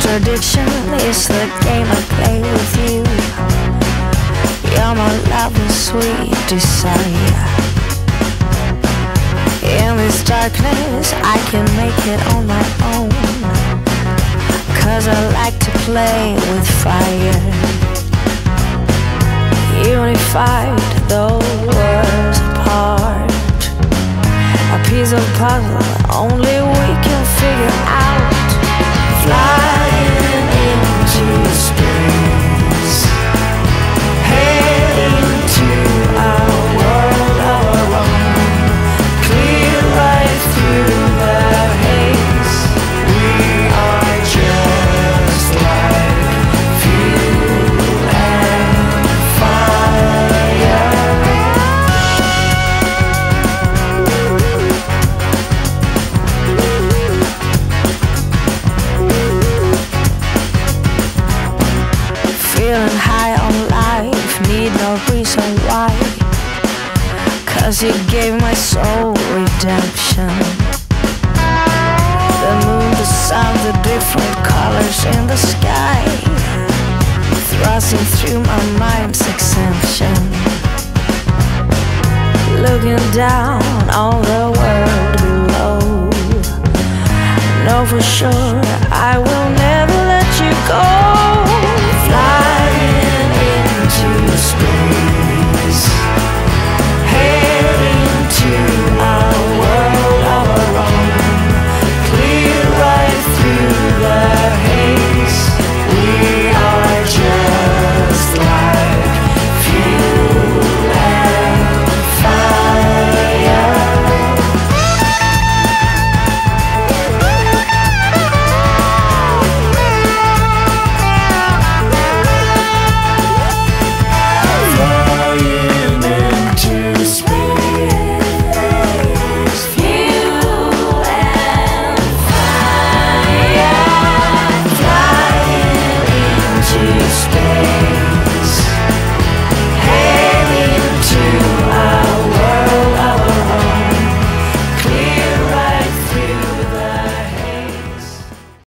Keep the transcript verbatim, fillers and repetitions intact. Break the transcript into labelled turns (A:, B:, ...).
A: Contradiction is the game I play with you. You're my love and sweet desire. In this darkness I can make it on my own, 'cause I like to play with fire. Unified though worlds apart, a piece of puzzle only we can figure out. Flying into space, heading to a world of our own, clear right through the haze. We are just like fuel and fire. Feeling high on life, need no reason why, 'cause you gave my soul redemption. The moon, the sun, the different colors in the sky, thrusting through my mind's exemption. Looking down on the world below, know for sure I will never let you go.